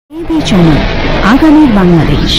আগামীর বাংলাদেশ।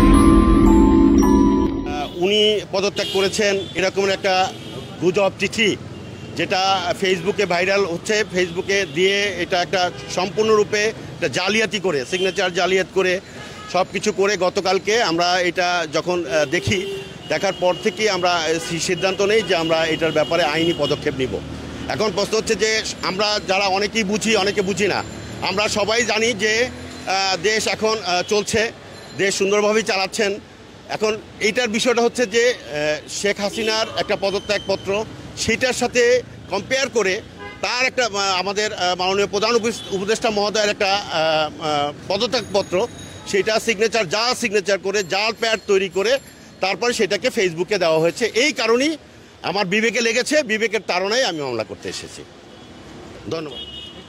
উনি পদত্যাগ করেছেন এরকম একটা গুজব চিঠি যেটা ফেসবুকে ভাইরাল হচ্ছে, ফেসবুকে দিয়ে এটা একটা সম্পূর্ণরূপে একটা জালিয়াতি করে, সিগনেচার জালিয়াত করে সব কিছু করে গতকালকে আমরা এটা যখন দেখার পর থেকে আমরা সিদ্ধান্ত নেই যে আমরা এটার ব্যাপারে আইনি পদক্ষেপ নিব। এখন প্রশ্ন হচ্ছে যে আমরা যারা অনেকেই বুঝি অনেকে বুঝি না, আমরা সবাই জানি যে দেশ এখন চলছে, দেশ সুন্দরভাবেই চালাচ্ছেন। এখন এইটার বিষয়টা হচ্ছে যে শেখ হাসিনার একটা পদত্যাগপত্র, সেইটার সাথে কম্পেয়ার করে তার একটা আমাদের মাননীয় প্রধান উপদেষ্টা মহোদয়ের একটা পদত্যাগপত্র, সেটা সিগনেচার করে জাল প্যাড তৈরি করে তারপরে সেটাকে ফেসবুকে দেওয়া হয়েছে। এই কারণেই আমার বিবেকে লেগেছে, বিবেকের তাড়নায় আমি মামলা করতে এসেছি। ধন্যবাদ।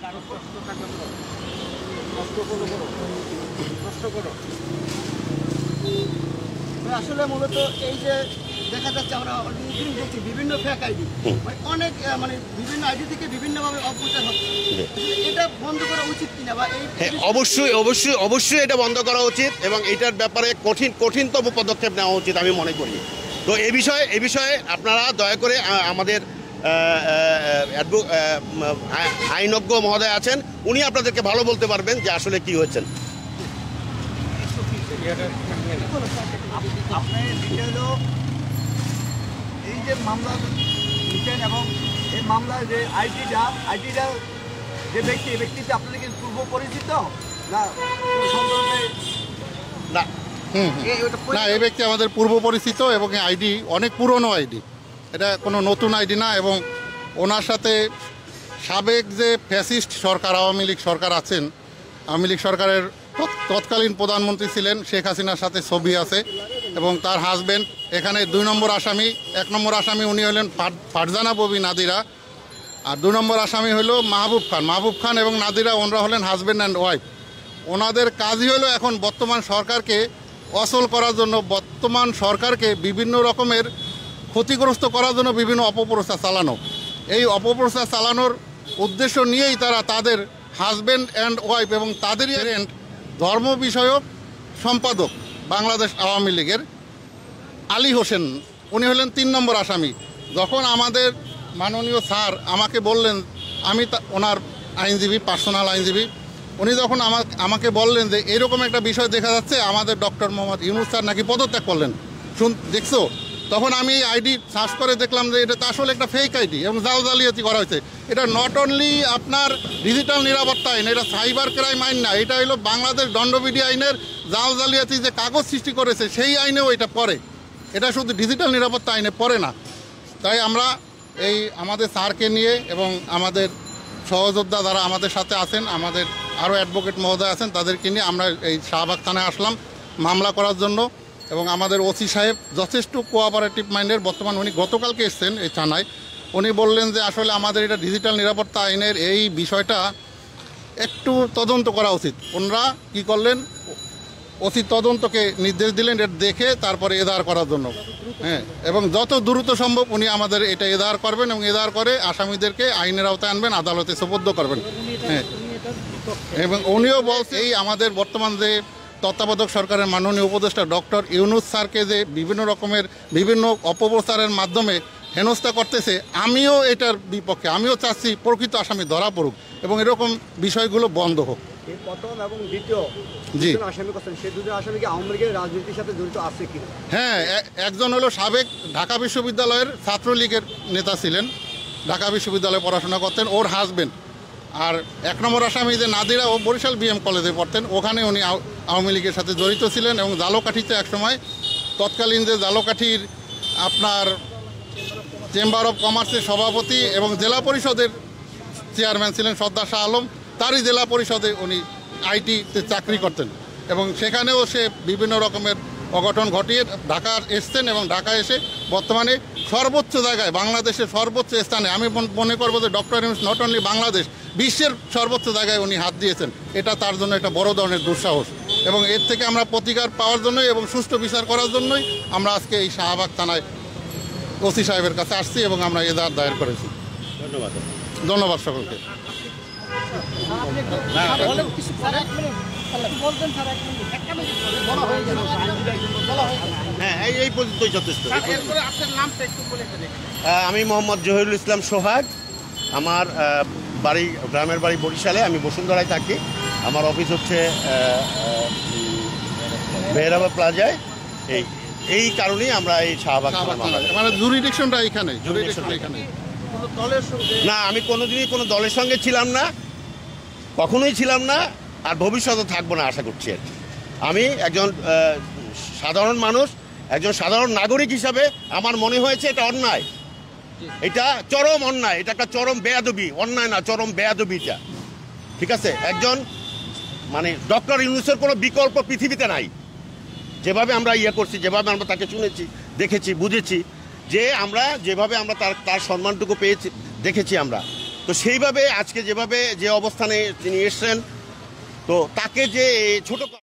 আসলে মূলত এই যে দেখা যাচ্ছে আমরা দেখছি বিভিন্ন ফেক আইডি, অনেক বিভিন্ন আইডি থেকে বিভিন্নভাবে অপপ্রচার হচ্ছে, এটা বন্ধ করা উচিত কিনা? বা এই অবশ্যই এটা বন্ধ করা উচিত এবং এটার ব্যাপারে কঠিনতম পদক্ষেপ নেওয়া উচিত আমি মনে করি। তো এই বিষয়ে আপনারা দয়া করে আমাদের আইনজ্ঞ মহোদয় আছেন, উনি আপনাদেরকে ভালো বলতে পারবেন যে আসলে কি হয়েছেন। আপনি এই যে মামলা নিচ্ছেন এবং এই মামলার যে আইডিটা যে ব্যক্তিতে আপনাদের পূর্ব পরিচিত না? না, এই ব্যক্তি আমাদের পূর্ব পরিচিত এবং আইডি অনেক পুরনো আইডি, এটা কোনো নতুন আইডি না। এবং ওনার সাথে সাবেক যে ফ্যাসিস্ট সরকার, আওয়ামী লীগ সরকার আছেন, আওয়ামী লীগ সরকারের তৎকালীন প্রধানমন্ত্রী ছিলেন শেখ হাসিনার সাথে ছবি আছে এবং তার হাজব্যান্ড এখানে 2 নম্বর আসামি। 1 নম্বর আসামি উনি হলেন ফারজানা ববি নাদিরা, আর 2 নম্বর আসামি হলো মাহবুব খান এবং নাদিরা, ওনারা হলেন হাজব্যান্ড অ্যান্ড ওয়াইফ। ওনাদের কাজই হলো এখন বর্তমান সরকারকে অচল করার জন্য, বর্তমান সরকারকে বিভিন্ন রকমের ক্ষতিগ্রস্ত করার জন্য বিভিন্ন অপপ্রচার চালানো। এই অপপ্রচার চালানোর উদ্দেশ্য নিয়েই তারা তাদের হাজব্যান্ড অ্যান্ড ওয়াইফ এবং তাদেরই ধর্ম বিষয়ক সম্পাদক বাংলাদেশ আওয়ামী লীগের আলী হোসেন, উনি হলেন 3 নম্বর আসামি। যখন আমাদের মাননীয় স্যার আমাকে বললেন, আমি ওনার আইনজীবী, পার্সোনাল আইনজীবী, উনি যখন আমাকে বললেন যে এরকম একটা বিষয় দেখা যাচ্ছে, আমাদের ডক্টর মোহাম্মদ ইউনূস স্যার নাকি পদত্যাগ করলেন, দেখছো? তখন আমি এই আইডি সার্চ করে দেখলাম যে এটা তো আসলে একটা ফেক আইডি এবং জালিয়াতি করা হয়েছে। এটা নট অনলি আপনার ডিজিটাল নিরাপত্তা আইন, এটা সাইবার ক্রাইম আইন না, এটা হলো বাংলাদেশ দণ্ডবিধি আইনের জালিয়াতি যে কাগজ সৃষ্টি করেছে সেই আইনেও এটা পড়ে, এটা শুধু ডিজিটাল নিরাপত্তা আইনে পড়ে না। তাই আমরা এই আমাদের স্যারকে নিয়ে এবং আমাদের সহযোদ্ধা যারা আমাদের সাথে আছেন, আমাদের আরও অ্যাডভোকেট মহোদয় আছেন, তাদেরকে নিয়ে আমরা এই শাহবাগ থানায় আসলাম মামলা করার জন্য। এবং আমাদের ওসি সাহেব যথেষ্ট কোঅপারেটিভ মাইন্ডের, বর্তমান উনি গতকালকে এসছেন এই থানায়, উনি বললেন যে আসলে আমাদের এটা ডিজিটাল নিরাপত্তা আইনের এই বিষয়টা একটু তদন্ত করা উচিত। ওনারা কী করলেন, ওসি তদন্তকে নির্দেশ দিলেন এটা দেখে তারপরে এদার করার জন্য। হ্যাঁ, এবং যত দ্রুত সম্ভব উনি আমাদের এটা এদার করবেন এবং এদার করে আসামিদেরকে আইনের আওতায় আনবেন, আদালতে সোপর্দ করবেন। হ্যাঁ, এবং উনিও বলছে এই আমাদের বর্তমান যে তত্ত্বাবধায়ক সরকারের মাননীয় উপদেষ্টা ডক্টর ইউনূস স্যারকে যে বিভিন্ন অপপ্রচারের মাধ্যমে হেনস্থা করতেছে, আমিও এটার বিপক্ষে, আমিও চাচ্ছি প্রকৃত আসামি ধরা পড়ুক এবং এরকম বিষয়গুলো বন্ধ হোক। প্রথম এবং দ্বিতীয় আসামি করছেন, সেই 2জন আসামি কি আওয়ামী লীগের রাজনীতির সাথে জড়িত আছে কিনা? হ্যাঁ, একজন হলো সাবেক ঢাকা বিশ্ববিদ্যালয়ের ছাত্রলীগের নেতা ছিলেন, ঢাকা বিশ্ববিদ্যালয়ে পড়াশোনা করতেন, ওর হাজব্যান্ড। আর 1 নম্বর আসামি যে নাদিরা, ও বরিশাল বিএম কলেজে পড়তেন, ওখানে উনি আওয়ামী লীগের সাথে জড়িত ছিলেন এবং জালকাঠিতে একসময় তৎকালীন যে জালকাঠির আপনার চেম্বার অফ কমার্সের সভাপতি এবং জেলা পরিষদের চেয়ারম্যান ছিলেন সর্দার শাহ আলম, তারই জেলা পরিষদে উনি আইটিতে চাকরি করতেন এবং সেখানেও সে বিভিন্ন রকমের অঘটন ঘটিয়ে ঢাকা এসছেন এবং ঢাকা এসে বর্তমানে সর্বোচ্চ জায়গায়, বাংলাদেশের সর্বোচ্চ স্থানে, আমি মনে করবো যে doctor Yunus not only Bangladesh, বিশ্বের সর্বোচ্চ জায়গায় উনি হাত দিয়েছেন। এটা তার জন্য একটা বড় ধরনের দুঃসাহস এবং এর থেকে আমরা প্রতিকার পাওয়ার জন্যই এবং সুষ্ঠু বিচার করার জন্যই আমরা আজকে এই শাহবাগ থানায় ওসি সাহেবের কাছে আসছি এবং আমরা এজাহার দায়ের করেছি। ধন্যবাদ সকলকে। কিছু স্যার এক মিনিট বলতেন স্যার এক মিনিট একটা মিনিট বলা হয়ে গেল বলা হয়ে গেল হ্যাঁ এই পর্যন্তই যথেষ্ট। এরপরে আপনার নামটা একটু বলে দেন। আমি মোহাম্মদ জহিরুল ইসলাম সোহাগ। আমার বাড়ি গ্রামের বাড়ি বরিশালে, আমি বসুন্ধরায় থাকি। আমার অফিস হচ্ছে মেহরাবাদ প্লাজায়। এই কারণেই আমরা এই শাহবাগ মানে জুরিডিকশনটা এখানে এখানে না, আমি কোনোদিনই কোনো দলের সঙ্গে ছিলাম না, কখনোই ছিলাম না, আর ভবিষ্যতে থাকবো না আশা করছি। আমি একজন সাধারণ মানুষ, একজন সাধারণ নাগরিক হিসাবে আমার মনে হয়েছে এটা অন্যায়, এটা চরম অন্যায়, এটা একটা চরম বেয়াদবি, অন্যায় না চরম বেয়াদবি এটা। ঠিক আছে, একজন মানে ডক্টর ইউনূসের কোনো বিকল্প পৃথিবীতে নাই। যেভাবে আমরা করছি, যেভাবে আমরা তাকে শুনেছি, দেখেছি, বুঝেছি, যে আমরা যেভাবে আমরা তার সম্মানটুকু পেয়েছি, দেখেছি আমরা, তো সেইভাবে আজকে যেভাবে যে অবস্থানে তিনি এসছেন, তো তাকে যে ছোট